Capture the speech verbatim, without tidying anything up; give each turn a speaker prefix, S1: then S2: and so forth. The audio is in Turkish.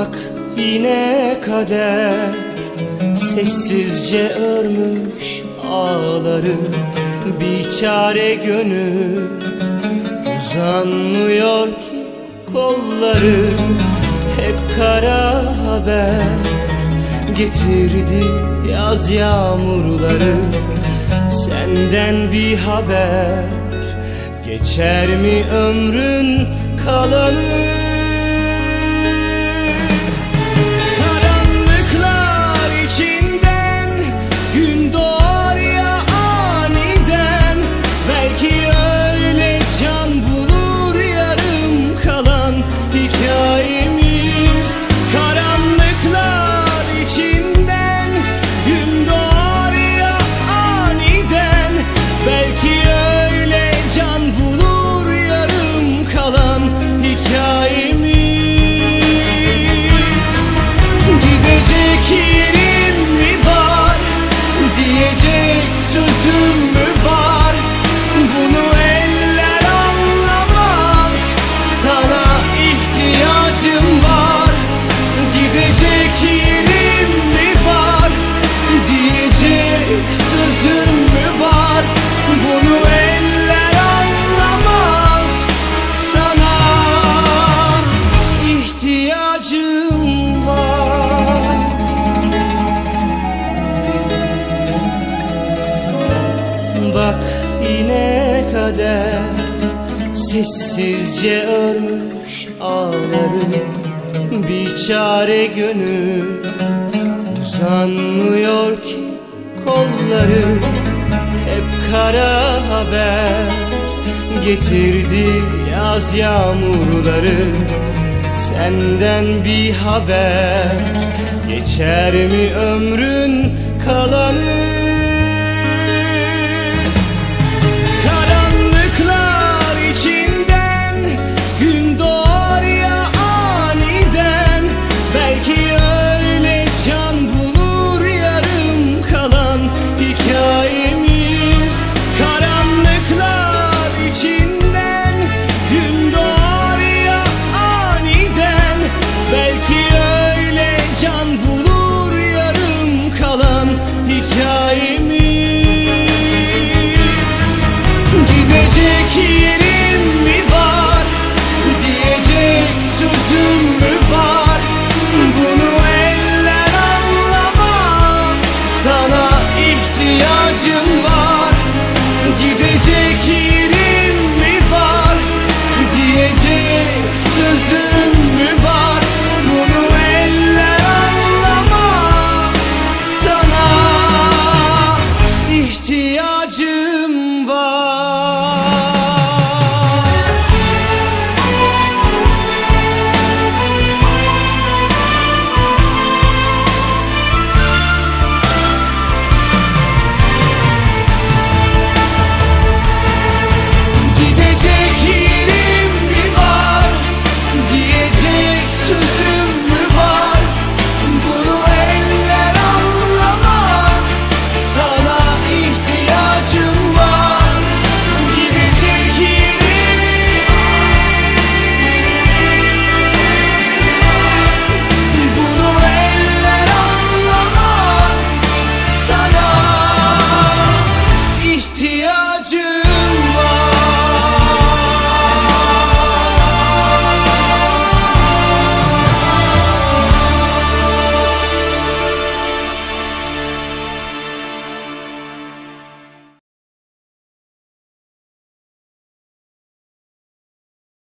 S1: Bak yine kader sessizce örmüş ağları, bir çare gönül uzanmıyor ki kolları. Hep kara haber getirdi yaz yağmurları, senden bir haber geçer mi ömrün kalanı? Bak yine kader sessizce örmüş ağları, bir çare gönül uzanmıyor ki kolları. Hep kara haber getirdi yaz yağmurları, senden bir haber geçer mi ömrün kalanı?